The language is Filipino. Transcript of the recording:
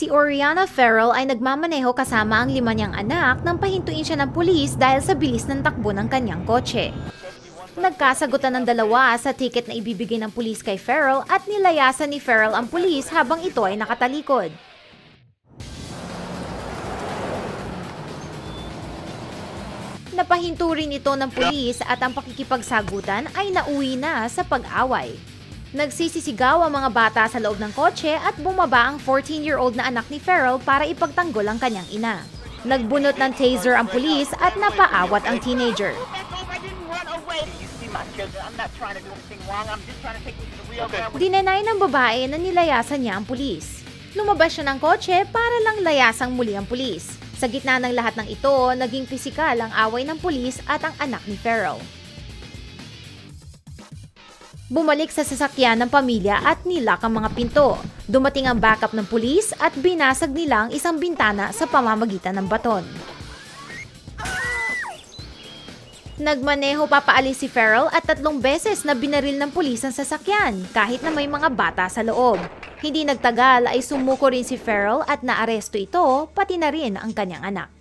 Si Oriana Ferrell ay nagmamaneho kasama ang 5 niyang anak nang pahintuin siya ng pulis dahil sa bilis ng takbo ng kanyang kotse. Nagkasagutan ng dalawa sa ticket na ibibigay ng pulis kay Ferrell at nilayasan ni Ferrell ang pulis habang ito ay nakatalikod. Napahinto rin ito ng pulis at ang pakikipagsagutan ay nauwi na sa pag-away. Nagsisisigaw ang mga bata sa loob ng kotse at bumaba ang 14-year-old na anak ni Ferrell para ipagtanggol ang kanyang ina. Nagbunot ng taser ang pulis at napaawat ang teenager. Dinenay ng babae na nilayasan niya ang pulis. Lumabas siya ng kotse para lang layasang muli ang pulis. Sa gitna ng lahat ng ito, naging pisikal ang away ng pulis at ang anak ni Ferrell. Bumalik sa sasakyan ng pamilya at nilak ang mga pinto. Dumating ang backup ng pulis at binasag nila ang isang bintana sa pamamagitan ng baton. Nagmaneho papaalis si Ferrell at 3 beses na binaril ng pulis ang sasakyan kahit na may mga bata sa loob. Hindi nagtagal ay sumuko rin si Ferrell at naaresto ito, pati na rin ang kanyang anak.